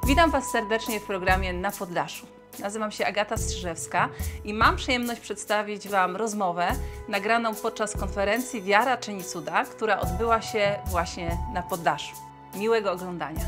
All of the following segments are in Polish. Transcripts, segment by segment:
Witam Was serdecznie w programie Na Poddaszu. Nazywam się Agata Strzyżewska i mam przyjemność przedstawić Wam rozmowę nagraną podczas konferencji Wiara czyni cuda, która odbyła się właśnie na Poddaszu. Miłego oglądania.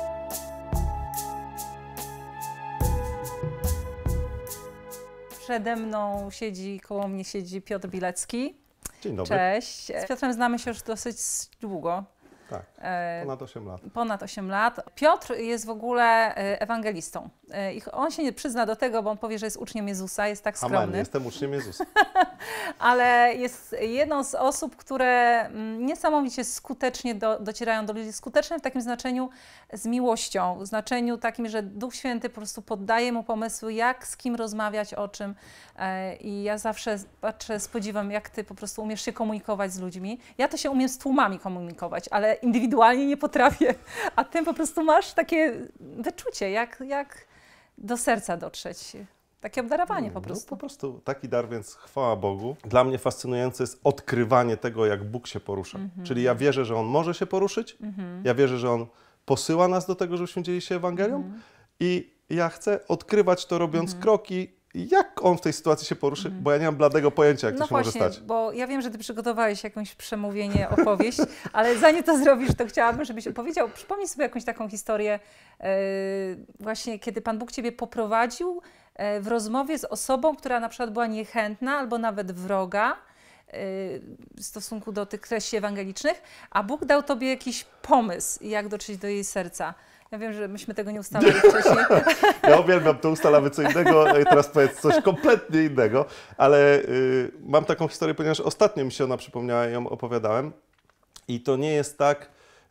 Przede mną koło mnie siedzi Piotr Bilecki. Dzień dobry. Cześć. Z Piotrem znamy się już dosyć długo. Tak, ponad 8 lat. Ponad 8 lat. Piotr jest w ogóle ewangelistą. I on się nie przyzna do tego, bo on powie, że jest uczniem Jezusa, jest tak skromny. Amen, jestem uczniem Jezusa. Ale jest jedną z osób, które niesamowicie skutecznie docierają do ludzi. Skuteczne w takim znaczeniu z miłością, w znaczeniu takim, że Duch Święty po prostu poddaje mu pomysły, jak z kim rozmawiać, o czym. I ja zawsze patrzę z podziwem, jak ty po prostu umiesz się komunikować z ludźmi. Ja to się umiem z tłumami komunikować, ale indywidualnie nie potrafię. A ty po prostu masz takie wyczucie, jak do serca dotrzeć. Takie obdarowanie po prostu. No, po prostu taki dar, więc chwała Bogu. Dla mnie fascynujące jest odkrywanie tego, jak Bóg się porusza. Czyli ja wierzę, że On może się poruszyć, ja wierzę, że On posyła nas do tego, żebyśmy dzielili się Ewangelią i ja chcę odkrywać to, robiąc kroki, jak On w tej sytuacji się poruszy, bo ja nie mam bladego pojęcia, jak to się może stać. Bo ja wiem, że ty przygotowałeś jakieś przemówienie, opowieść, ale zanim to zrobisz, to chciałabym, żebyś opowiedział, przypomnij sobie jakąś taką historię, właśnie kiedy Pan Bóg ciebie poprowadził w rozmowie z osobą, która na przykład była niechętna albo nawet wroga w stosunku do tych treści ewangelicznych, a Bóg dał tobie jakiś pomysł, jak dotrzeć do jej serca. Ja wiem, że myśmy tego nie ustalali wcześniej. Ja uwielbiam to, ustalamy co innego, teraz powiedz coś kompletnie innego, ale mam taką historię, ponieważ ostatnio mi się ona przypomniała, ją opowiadałem i to nie jest tak,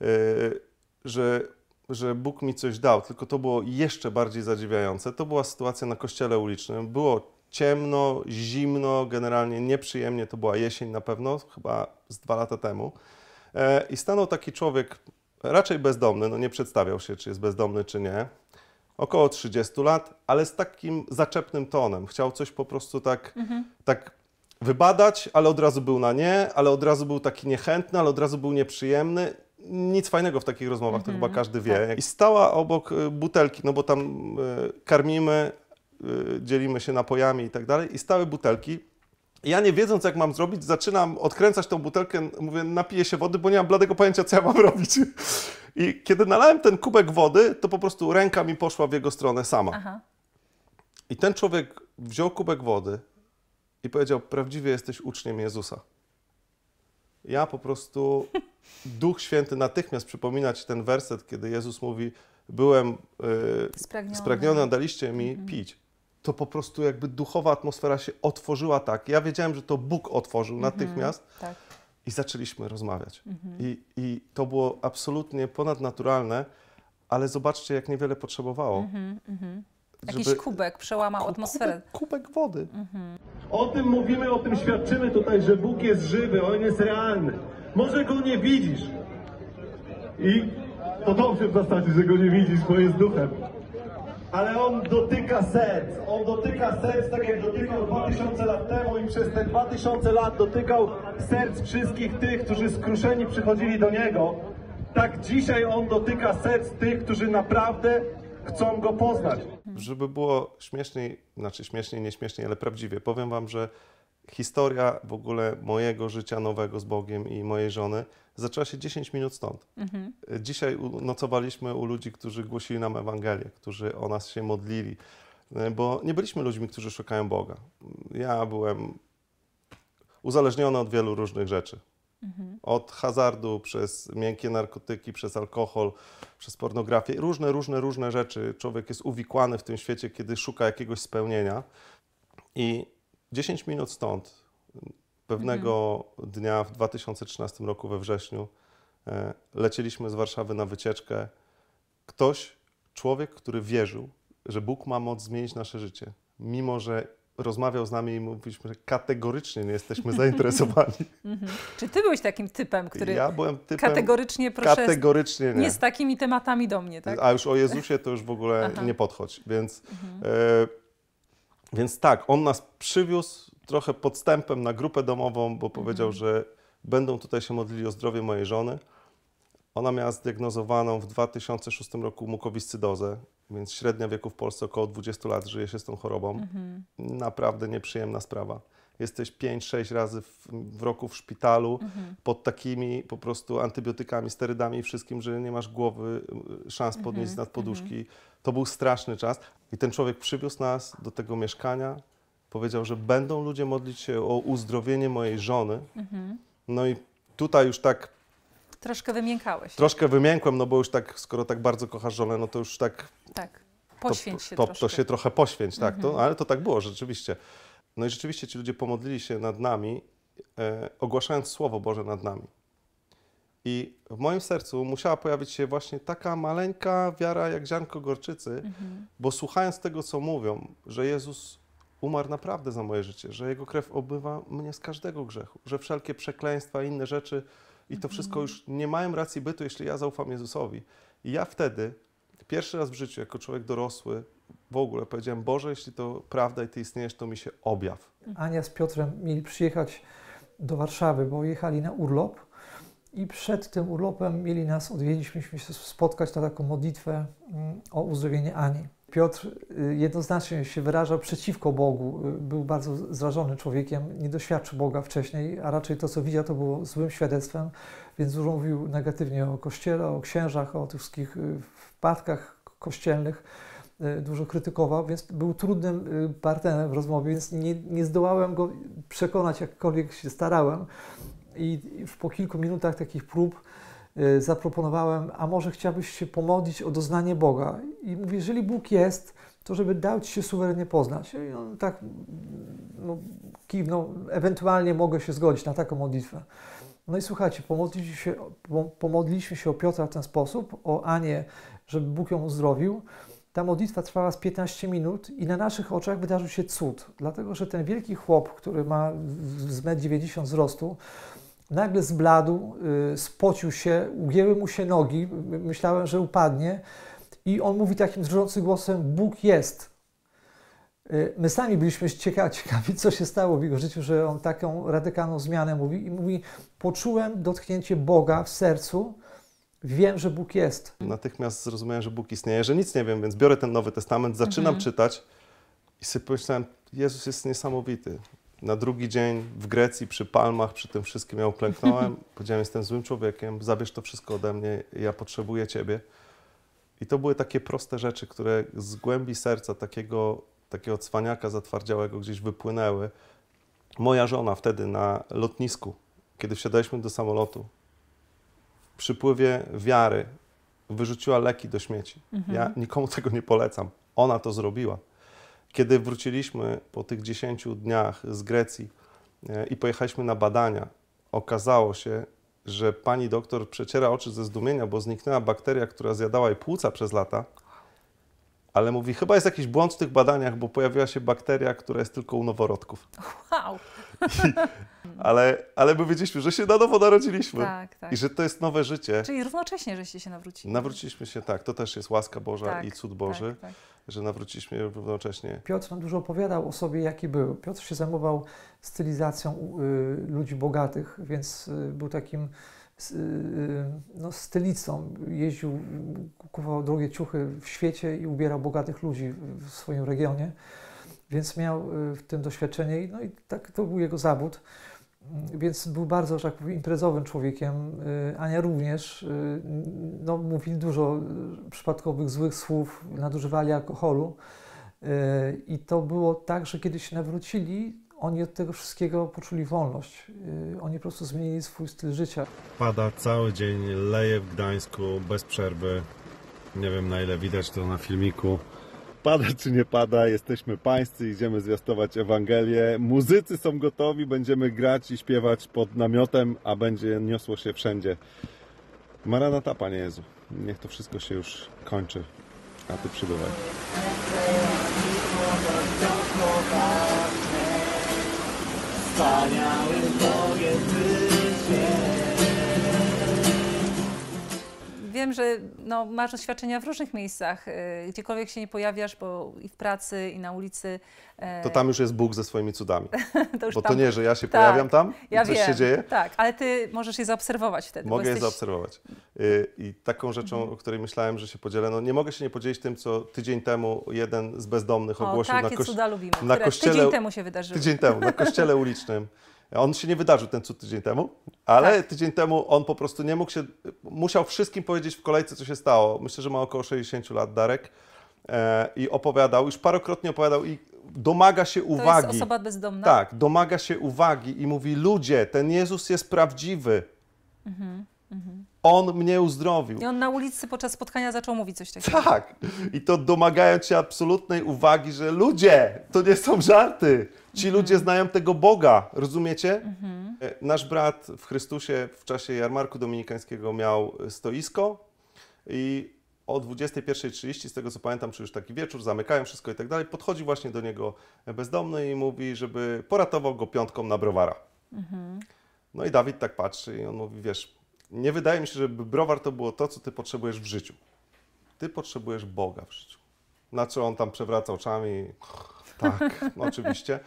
że Bóg mi coś dał, tylko to było jeszcze bardziej zadziwiające. To była sytuacja na kościele ulicznym, było ciemno, zimno, generalnie nieprzyjemnie, to była jesień na pewno, chyba z 2 lata temu i stanął taki człowiek, raczej bezdomny, no nie przedstawiał się, czy jest bezdomny, czy nie. Około 30 lat, ale z takim zaczepnym tonem. Chciał coś po prostu tak wybadać, ale od razu był na nie, ale od razu był taki niechętny, ale od razu był nieprzyjemny. Nic fajnego w takich rozmowach, to chyba każdy wie. I stała obok butelki, no bo tam karmimy, dzielimy się napojami i tak dalej. I stały butelki. Ja nie wiedząc, jak mam zrobić, zaczynam odkręcać tą butelkę, mówię, napiję się wody, bo nie mam bladego pojęcia, co ja mam robić. I kiedy nalałem ten kubek wody, to po prostu ręka mi poszła w jego stronę sama. Aha. I ten człowiek wziął kubek wody i powiedział, prawdziwie jesteś uczniem Jezusa. Ja po prostu, Duch Święty natychmiast przypomina ci ten werset, kiedy Jezus mówi, byłem spragniony, a daliście mi pić. To po prostu jakby duchowa atmosfera się otworzyła tak. Ja wiedziałem, że to Bóg otworzył natychmiast i zaczęliśmy rozmawiać. I to było absolutnie ponadnaturalne, ale zobaczcie, jak niewiele potrzebowało. Jakiś kubek przełamał atmosferę. Kubek wody. O tym mówimy, o tym świadczymy tutaj, że Bóg jest żywy, On jest realny. Może Go nie widzisz. I to dobrze w zasadzie, że Go nie widzisz, bo jest duchem. Ale On dotyka serc. On dotyka serc, tak jak dotykał 2000 lat temu i przez te 2000 lat dotykał serc wszystkich tych, którzy skruszeni przychodzili do Niego. Tak dzisiaj On dotyka serc tych, którzy naprawdę chcą Go poznać. Żeby było śmieszniej, znaczy śmieszniej, nie śmieszniej, ale prawdziwie, powiem wam, że historia w ogóle mojego życia nowego z Bogiem i mojej żony zaczęła się 10 minut stąd. Dzisiaj nocowaliśmy u ludzi, którzy głosili nam Ewangelię, którzy o nas się modlili, bo nie byliśmy ludźmi, którzy szukają Boga. Ja byłem uzależniony od wielu różnych rzeczy. Od hazardu, przez miękkie narkotyki, przez alkohol, przez pornografię. Różne rzeczy. Człowiek jest uwikłany w tym świecie, kiedy szuka jakiegoś spełnienia. I 10 minut stąd, pewnego dnia w 2013 roku we wrześniu, lecieliśmy z Warszawy na wycieczkę. Człowiek, który wierzył, że Bóg ma moc zmienić nasze życie, mimo że rozmawiał z nami i mówiliśmy, że kategorycznie nie jesteśmy zainteresowani. Czy ty byłeś takim typem, który ja byłem typem, kategorycznie, proszę, kategorycznie nie z takimi tematami do mnie, tak? A już o Jezusie to już w ogóle nie podchodź. Więc tak, On nas przywiózł trochę podstępem na grupę domową, bo powiedział, że będą tutaj się modlili o zdrowie mojej żony. Ona miała zdiagnozowaną w 2006 roku mukowiscydozę, więc średnia wieku w Polsce około 20 lat żyje się z tą chorobą. Naprawdę nieprzyjemna sprawa. Jesteś 5-6 razy w roku w szpitalu pod takimi po prostu antybiotykami, sterydami i wszystkim, że nie masz głowy, szans podnieść nad poduszki. To był straszny czas i ten człowiek przywiózł nas do tego mieszkania, powiedział, że będą ludzie modlić się o uzdrowienie mojej żony. No i tutaj już tak Troszkę wymiękałeś. troszkę wymiękłem, no bo już tak, skoro tak bardzo kochasz żonę, no to już tak Tak, poświęć się to troszkę. się trochę poświęć, tak, ale to tak było rzeczywiście. No i rzeczywiście ci ludzie pomodlili się nad nami, ogłaszając Słowo Boże nad nami. I w moim sercu musiała pojawić się właśnie taka maleńka wiara jak ziarnko gorczycy, bo słuchając tego, co mówią, że Jezus umarł naprawdę za moje życie, że Jego krew obmywa mnie z każdego grzechu, że wszelkie przekleństwa i inne rzeczy i to wszystko już nie mają racji bytu, jeśli ja zaufam Jezusowi. I ja wtedy, pierwszy raz w życiu, jako człowiek dorosły, w ogóle powiedziałem, Boże, jeśli to prawda i Ty istniejesz, to mi się objaw. Ania z Piotrem mieli przyjechać do Warszawy, bo jechali na urlop i przed tym urlopem mieli nas odwiedzić, mieliśmy się spotkać na taką modlitwę o uzdrowienie Ani. Piotr jednoznacznie się wyrażał przeciwko Bogu, był bardzo zrażony człowiekiem, nie doświadczył Boga wcześniej, a raczej to, co widział, to było złym świadectwem, więc dużo mówił negatywnie o Kościele, o księżach, o tych wszystkich wpadkach kościelnych, dużo krytykował, więc był trudnym partnerem w rozmowie, więc nie zdołałem go przekonać, jakkolwiek się starałem. I po kilku minutach takich prób zaproponowałem, a może chciałbyś się pomodlić o doznanie Boga? I mówi, jeżeli Bóg jest, to żeby dał Ci się suwerennie poznać. I on tak kiwnął, ewentualnie mogę się zgodzić na taką modlitwę. No i słuchajcie, pomodliliśmy się o Piotra w ten sposób, o Anię, żeby Bóg ją uzdrowił. Ta modlitwa trwała z 15 minut i na naszych oczach wydarzył się cud, dlatego że ten wielki chłop, który ma z 1,90 m wzrostu, nagle zbladł, spocił się, ugięły mu się nogi, myślałem, że upadnie i on mówi takim drżącym głosem, Bóg jest. My sami byliśmy ciekawi, co się stało w jego życiu, że on taką radykalną zmianę mówi i mówi, poczułem dotknięcie Boga w sercu, wiem, że Bóg jest. Natychmiast zrozumiałem, że Bóg istnieje, że nic nie wiem, więc biorę ten Nowy Testament, zaczynam czytać i sobie pomyślałem, Jezus jest niesamowity. Na drugi dzień w Grecji, przy palmach, przy tym wszystkim ja uklęknąłem, powiedziałem, jestem złym człowiekiem, zabierz to wszystko ode mnie, ja potrzebuję Ciebie. I to były takie proste rzeczy, które z głębi serca takiego cwaniaka zatwardziałego gdzieś wypłynęły. Moja żona wtedy na lotnisku, kiedy wsiadaliśmy do samolotu, w przypływie wiary wyrzuciła leki do śmieci. Ja nikomu tego nie polecam. Ona to zrobiła. Kiedy wróciliśmy po tych 10 dniach z Grecji i pojechaliśmy na badania, okazało się, że pani doktor przeciera oczy ze zdumienia, bo zniknęła bakteria, która zjadała jej płuca przez lata, ale mówi, chyba jest jakiś błąd w tych badaniach, bo pojawiła się bakteria, która jest tylko u noworodków. Wow! Ale my wiedzieliśmy, że się na nowo narodziliśmy Tak. i że to jest nowe życie. Czyli równocześnie, żeście się nawrócili. Nawróciliśmy się, tak, to też jest łaska Boża Tak, i cud Boży, tak. że nawróciliśmy się równocześnie. Piotr nam dużo opowiadał o sobie, jaki był. Piotr się zajmował stylizacją ludzi bogatych, więc był takim stylicą. Jeździł, kupował drogie ciuchy w świecie i ubierał bogatych ludzi w swoim regionie, więc miał w tym doświadczenie. No i tak to był jego zawód. Więc był bardzo, że tak powiem, imprezowym człowiekiem. Ania również. Mówili dużo przypadkowych złych słów, nadużywali alkoholu. I to było tak, że kiedy się nawrócili, oni od tego wszystkiego poczuli wolność. Oni po prostu zmienili swój styl życia. Pada cały dzień, leje w Gdańsku bez przerwy. Nie wiem, na ile widać to na filmiku. Pada czy nie pada, jesteśmy pańscy, idziemy zwiastować Ewangelię. Muzycy są gotowi, będziemy grać i śpiewać pod namiotem, a będzie niosło się wszędzie. Maranata, Panie Jezu, niech to wszystko się już kończy, a Ty przybywaj. wiem, że no, masz doświadczenia w różnych miejscach, gdziekolwiek się nie pojawiasz, bo i w pracy, i na ulicy. To tam już jest Bóg ze swoimi cudami. To już Bo tam, to nie, że ja się tak, pojawiam tam ja i coś wiem, się dzieje. Tak, ale ty możesz je zaobserwować wtedy. Mogę bo je jesteś... zaobserwować. I taką rzeczą, o której myślałem, że się podzielę, no nie mogę się nie podzielić tym, co tydzień temu jeden z bezdomnych ogłosił takie cuda lubimy, na które kościele, tydzień temu się wydarzyły. Tydzień temu, na kościele ulicznym. On się nie wydarzył, ten cud, tydzień temu, ale tydzień temu on po prostu nie mógł się, musiał wszystkim powiedzieć w kolejce, co się stało. Myślę, że ma około 60 lat, Darek. I opowiadał, już parokrotnie opowiadał i domaga się uwagi. To jest osoba bezdomna? Tak, domaga się uwagi i mówi, ludzie, ten Jezus jest prawdziwy. On mnie uzdrowił. I on na ulicy podczas spotkania zaczął mówić coś takiego. Tak. I to domagając się absolutnej uwagi, że ludzie, to nie są żarty. Ci ludzie znają tego Boga, rozumiecie? Nasz brat w Chrystusie w czasie jarmarku dominikańskiego miał stoisko i o 21:30, z tego co pamiętam, czy już taki wieczór, zamykają wszystko i tak dalej, podchodzi właśnie do niego bezdomny i mówi, żeby poratował go piątką na browara. No i Dawid tak patrzy i on mówi, wiesz, nie wydaje mi się, żeby browar to było to, co ty potrzebujesz w życiu. Ty potrzebujesz Boga w życiu. Na co on tam przewraca oczami, tak, no oczywiście.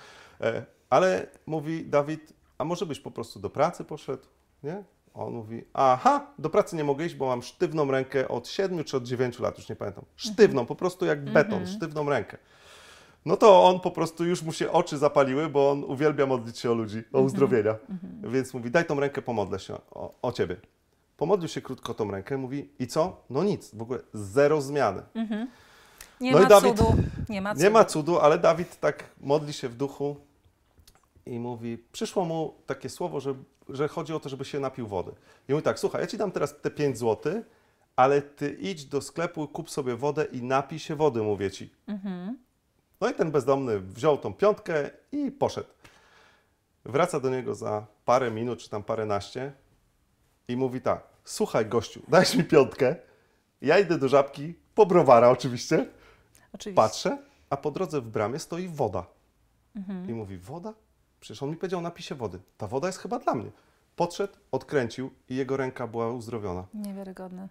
Ale mówi Dawid, a może byś po prostu do pracy poszedł, nie? On mówi, aha, do pracy nie mogę iść, bo mam sztywną rękę od 7 czy od 9 lat, już nie pamiętam. Sztywną, po prostu jak beton, sztywną rękę. No to on po prostu już mu się oczy zapaliły, bo on uwielbia modlić się o ludzi, o uzdrowienia. Więc mówi, daj tą rękę, pomodlę się o ciebie. Pomodlił się krótko tą rękę, mówi, i co? No nic, w ogóle zero zmiany. Nie No ma i Dawid, cudu. Nie ma cudu. Nie ma cudu, ale Dawid tak modli się w duchu i mówi, przyszło mu takie słowo, że chodzi o to, żeby się napił wody. I mówi tak, słuchaj, ja ci dam teraz te 5 zł, ale ty idź do sklepu, kup sobie wodę i napij się wody, mówię ci. No i ten bezdomny wziął tą piątkę i poszedł. Wraca do niego za parę minut, czy tam paręnaście i mówi tak, słuchaj gościu, dajesz mi piątkę, ja idę do Żabki, po browara oczywiście, patrzę, a po drodze w bramie stoi woda. I mówi, woda? Przecież on mi powiedział, napij się wody. Ta woda jest chyba dla mnie. Podszedł, odkręcił i jego ręka była uzdrowiona. Niewiarygodne.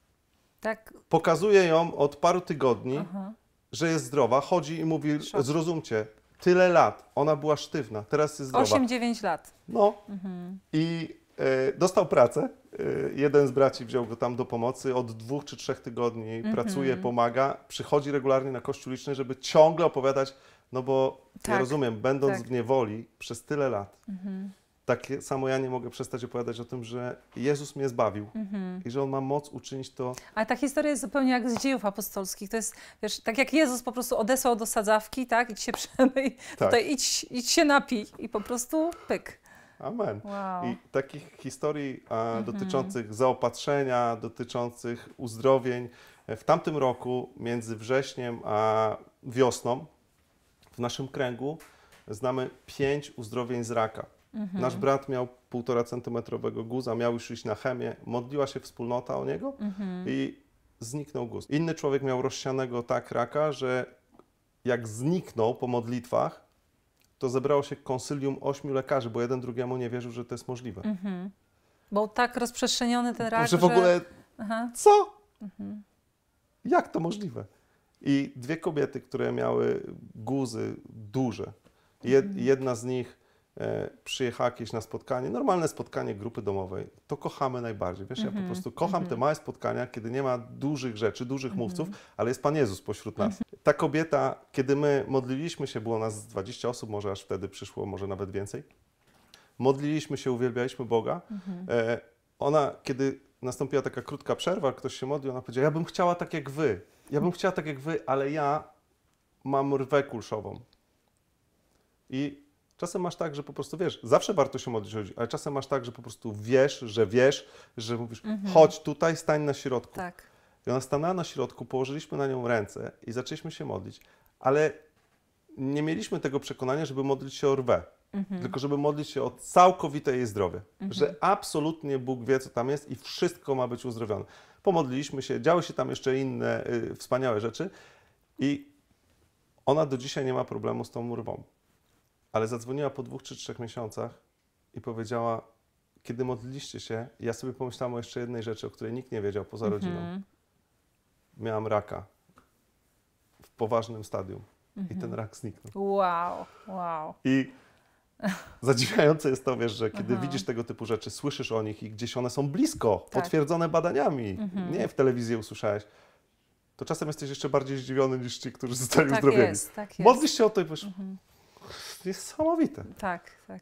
Tak. Pokazuje ją od paru tygodni, że jest zdrowa, chodzi i mówi, zrozumcie, tyle lat, ona była sztywna, teraz jest zdrowa. 8-9 lat. No i dostał pracę, jeden z braci wziął go tam do pomocy, od 2 czy 3 tygodni pracuje, pomaga, przychodzi regularnie na kościół liczny, żeby ciągle opowiadać, no bo ja rozumiem, będąc w niewoli przez tyle lat, tak samo ja nie mogę przestać opowiadać o tym, że Jezus mnie zbawił i że On ma moc uczynić to. Ale ta historia jest zupełnie jak z Dziejów Apostolskich. To jest, wiesz, tak jak Jezus po prostu odesłał do sadzawki, tak, idź się przemyj, tutaj idź się napij i po prostu pyk. Amen. Wow. I takich historii dotyczących zaopatrzenia, dotyczących uzdrowień. W tamtym roku, między wrześniem a wiosną, w naszym kręgu znamy 5 uzdrowień z raka. Nasz brat miał 1,5 centymetrowego guza, miał już iść na chemię, modliła się wspólnota o niego i zniknął guz. Inny człowiek miał rozsianego tak raka, że jak zniknął po modlitwach, to zebrało się konsylium 8 lekarzy, bo jeden drugiemu nie wierzył, że to jest możliwe. Był tak rozprzestrzeniony ten rak, że w ogóle, co? Jak to możliwe? I 2 kobiety, które miały guzy duże. Jedna z nich przyjechała kiedyś na spotkanie, normalne spotkanie grupy domowej. To kochamy najbardziej. Wiesz, ja po prostu kocham te małe spotkania, kiedy nie ma dużych rzeczy, dużych mówców, ale jest Pan Jezus pośród nas. Ta kobieta, kiedy my modliliśmy się, było nas 20 osób, może aż wtedy przyszło, może nawet więcej. Modliliśmy się, uwielbialiśmy Boga. Ona, kiedy nastąpiła taka krótka przerwa, ktoś się modlił, ona powiedziała, ja bym chciała tak jak wy. Ja bym chciała tak jak wy, ale ja mam rwę kulszową. I czasem masz tak, że po prostu wiesz, zawsze warto się modlić o ludzi, ale czasem masz tak, że po prostu wiesz, że mówisz, chodź tutaj, stań na środku. Tak. I ona stanęła na środku, położyliśmy na nią ręce i zaczęliśmy się modlić, ale nie mieliśmy tego przekonania, żeby modlić się o rwę, tylko żeby modlić się o całkowite jej zdrowie, że absolutnie Bóg wie, co tam jest i wszystko ma być uzdrowione. Pomodliliśmy się, działy się tam jeszcze inne wspaniałe rzeczy i ona do dzisiaj nie ma problemu z tą rwą. Ale zadzwoniła po 2 czy 3 miesiącach i powiedziała, kiedy modliliście się, ja sobie pomyślałem o jeszcze jednej rzeczy, o której nikt nie wiedział poza rodziną. Miałam raka w poważnym stadium i ten rak zniknął. Wow, wow. I zadziwiające jest to, wiesz, że kiedy widzisz tego typu rzeczy, słyszysz o nich i gdzieś one są blisko, Tak. potwierdzone badaniami, nie w telewizji usłyszałeś, to czasem jesteś jeszcze bardziej zdziwiony niż ci, którzy zostali Tak uzdrowieni. jest, tak jest. Modlisz się o to i wiesz, niesamowite. Tak, tak.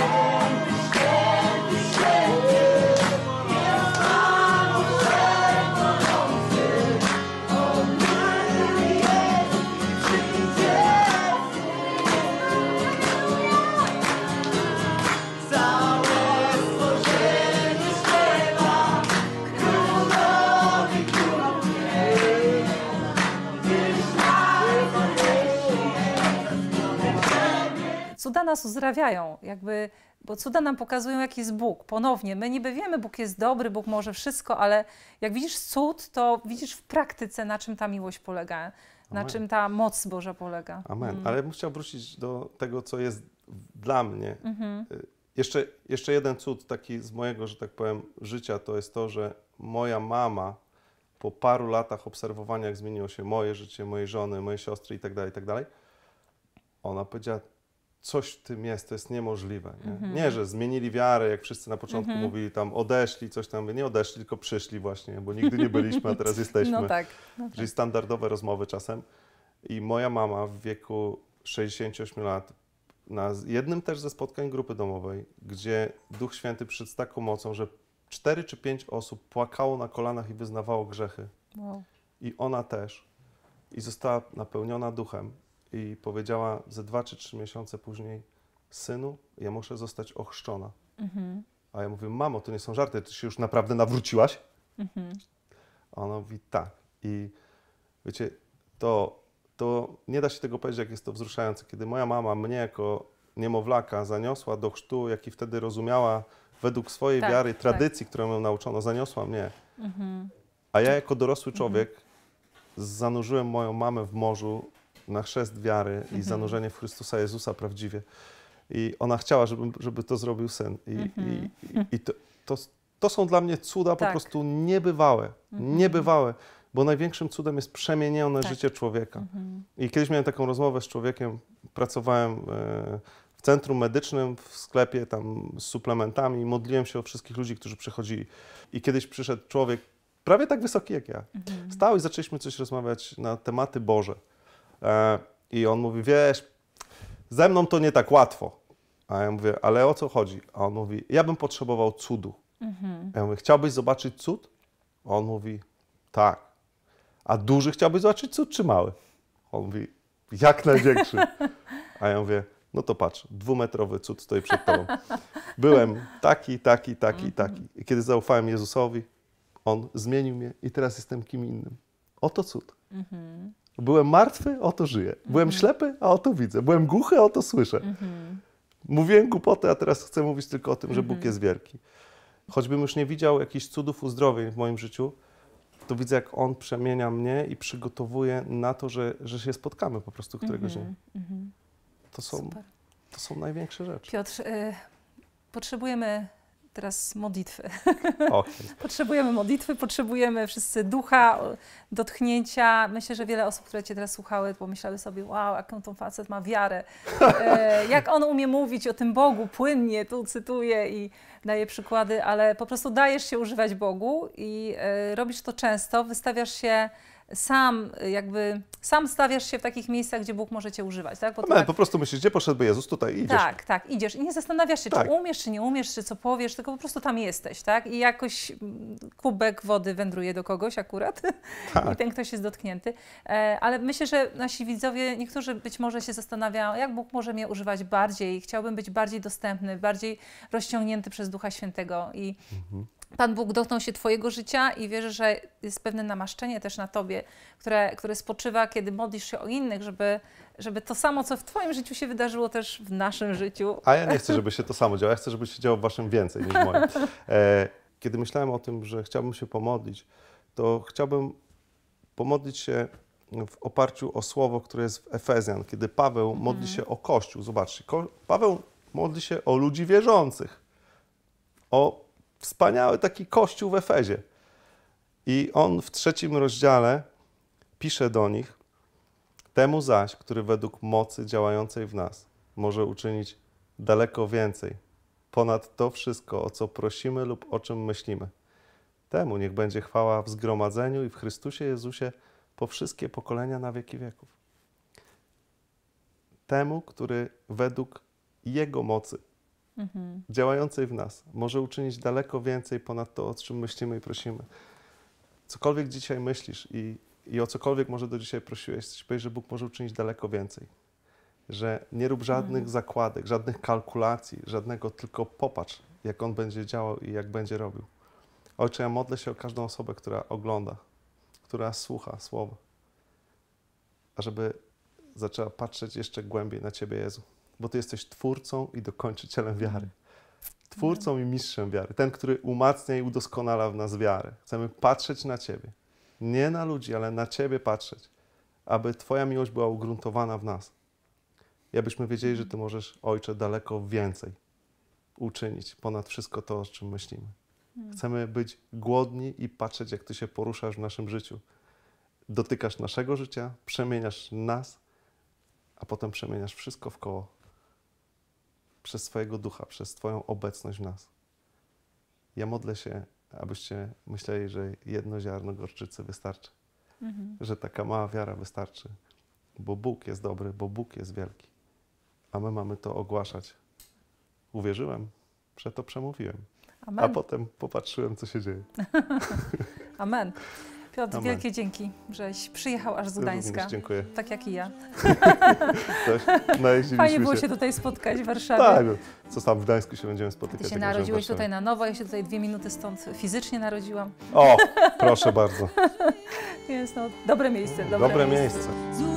Cuda nas uzdrawiają, jakby, bo cuda nam pokazują, jaki jest Bóg. Ponownie, my niby wiemy, Bóg jest dobry, Bóg może wszystko, ale jak widzisz cud, to widzisz w praktyce, na czym ta miłość polega, na czym ta moc Boża polega. Amen. Ale ja bym chciał wrócić do tego, co jest dla mnie. Jeszcze jeden cud taki z mojego, że tak powiem, życia, to jest to, że moja mama po paru latach obserwowania, jak zmieniło się moje życie, mojej żony, mojej siostry itd., ona powiedziała, coś w tym jest, to jest niemożliwe. Nie, że zmienili wiarę, jak wszyscy na początku mówili tam odeszli, coś tam, nie odeszli, tylko przyszli właśnie, bo nigdy nie byliśmy, a teraz jesteśmy. No tak. Czyli standardowe rozmowy czasem. I moja mama w wieku 68 lat, na jednym też ze spotkań grupy domowej, gdzie Duch Święty przyszedł z taką mocą, że 4 czy 5 osób płakało na kolanach i wyznawało grzechy. Wow. I ona też. I została napełniona duchem. I powiedziała ze 2 czy 3 miesiące później, synu, ja muszę zostać ochrzczona. A ja mówię, mamo, to nie są żarty, ty się już naprawdę nawróciłaś? A ona mówi, tak. I wiecie, to nie da się tego powiedzieć, jak jest to wzruszające. Kiedy moja mama mnie jako niemowlaka zaniosła do chrztu, jaki wtedy rozumiała według swojej wiary, tradycji, którą ją nauczono, zaniosła mnie. A ja jako dorosły człowiek zanurzyłem moją mamę w morzu na chrzest wiary i zanurzenie w Chrystusa Jezusa prawdziwie. I ona chciała, żeby to zrobił syn. I to są dla mnie cuda po prostu niebywałe. Niebywałe. Bo największym cudem jest przemienione życie człowieka. I kiedyś miałem taką rozmowę z człowiekiem, pracowałem w centrum medycznym, w sklepie tam z suplementami i modliłem się o wszystkich ludzi, którzy przychodzili. I kiedyś przyszedł człowiek, prawie tak wysoki jak ja. Stał i zaczęliśmy coś rozmawiać na tematy Boże. I on mówi, wiesz, ze mną to nie tak łatwo. A ja mówię, ale o co chodzi? A on mówi, ja bym potrzebował cudu. A ja mówię, chciałbyś zobaczyć cud? A on mówi, tak. A duży chciałbyś zobaczyć cud, czy mały? On mówi, jak największy. A ja mówię, no to patrz, 2-metrowy cud stoi przed tobą. Byłem taki. I kiedy zaufałem Jezusowi, On zmienił mnie i teraz jestem kim innym. Oto cud. Byłem martwy, oto żyję. Byłem ślepy, a oto widzę. Byłem głuchy, a oto słyszę. Mówiłem głupoty, a teraz chcę mówić tylko o tym, że Bóg jest wielki. Choćbym już nie widział jakichś cudów uzdrowień w moim życiu, to widzę, jak On przemienia mnie i przygotowuje na to, że się spotkamy po prostu któregoś dnia. To są największe rzeczy. Piotr, potrzebujemy teraz modlitwy. Okay. Potrzebujemy modlitwy, potrzebujemy wszyscy ducha, dotknięcia. Myślę, że wiele osób, które Cię teraz słuchały, pomyślały sobie, wow, jaką tą facet ma wiarę. Jak on umie mówić o tym Bogu płynnie, tu cytuję i daję przykłady, ale po prostu dajesz się używać Bogu i robisz to często, wystawiasz się sam stawiasz się w takich miejscach, gdzie Bóg może Cię używać, tak? Bo tak po prostu myślisz, gdzie poszedłby Jezus, tutaj idziesz. Tak, idziesz i nie zastanawiasz się, czy umiesz, czy nie umiesz, czy co powiesz, tylko po prostu tam jesteś, tak? I jakoś kubek wody wędruje do kogoś akurat i ten ktoś jest dotknięty. Ale myślę, że nasi widzowie, niektórzy być może się zastanawiają, jak Bóg może mnie używać bardziej, chciałbym być bardziej dostępny, bardziej rozciągnięty przez Ducha Świętego i Pan Bóg dotknął się Twojego życia i wierzę, że jest pewne namaszczenie też na Tobie, które spoczywa, kiedy modlisz się o innych, żeby to samo, co w Twoim życiu się wydarzyło, też w naszym życiu. A ja nie chcę, żeby się to samo działo, ja chcę, żeby się działo w Waszym więcej niż moim. Kiedy myślałem o tym, że chciałbym się pomodlić, to chciałbym pomodlić się w oparciu o słowo, które jest w Efezjan, kiedy Paweł modli się o Kościół. Zobaczcie, Paweł modli się o ludzi wierzących. o wspaniały taki kościół w Efezie. I on w 3 rozdziale pisze do nich: temu zaś, który według mocy działającej w nas może uczynić daleko więcej, ponad to wszystko, o co prosimy lub o czym myślimy. Temu niech będzie chwała w zgromadzeniu i w Chrystusie Jezusie po wszystkie pokolenia na wieki wieków. Temu, który według Jego mocy działającej w nas może uczynić daleko więcej ponad to, o czym myślimy i prosimy. Cokolwiek dzisiaj myślisz i o cokolwiek może do dzisiaj prosiłeś, chcesz powiedzieć, że Bóg może uczynić daleko więcej. Że nie rób żadnych zakładek, żadnych kalkulacji, żadnego, tylko popatrz, jak On będzie działał i jak będzie robił. Ojcze, ja modlę się o każdą osobę, która ogląda, która słucha słowa, ażeby zaczęła patrzeć jeszcze głębiej na Ciebie, Jezu, bo Ty jesteś Twórcą i dokończycielem wiary. Twórcą i mistrzem wiary. Ten, który umacnia i udoskonala w nas wiarę. Chcemy patrzeć na Ciebie. Nie na ludzi, ale na Ciebie patrzeć, aby Twoja miłość była ugruntowana w nas. I abyśmy wiedzieli, że Ty możesz, Ojcze, daleko więcej uczynić ponad wszystko to, o czym myślimy. Chcemy być głodni i patrzeć, jak Ty się poruszasz w naszym życiu. Dotykasz naszego życia, przemieniasz nas, a potem przemieniasz wszystko wkoło. Przez swojego ducha, przez Twoją obecność w nas. Ja modlę się, abyście myśleli, że jedno ziarno gorczycy wystarczy. Że taka mała wiara wystarczy. Bo Bóg jest dobry, bo Bóg jest wielki. A my mamy to ogłaszać. Uwierzyłem, przeto przemówiłem. Amen. A potem popatrzyłem, co się dzieje. Amen. Piotr, Amen. wielkie dzięki, żeś przyjechał aż z Gdańska. Również dziękuję. Tak jak i ja. Też najeździliśmy Fajnie było się tutaj spotkać w Warszawie. Tak, co tam w Gdańsku się będziemy spotykać. Ty się jak będziemy w narodziłeś Warszawie. tutaj na nowo, ja się tutaj 2 minuty stąd fizycznie narodziłam. O, proszę bardzo. Więc no, dobre miejsce. Dobre miejsce.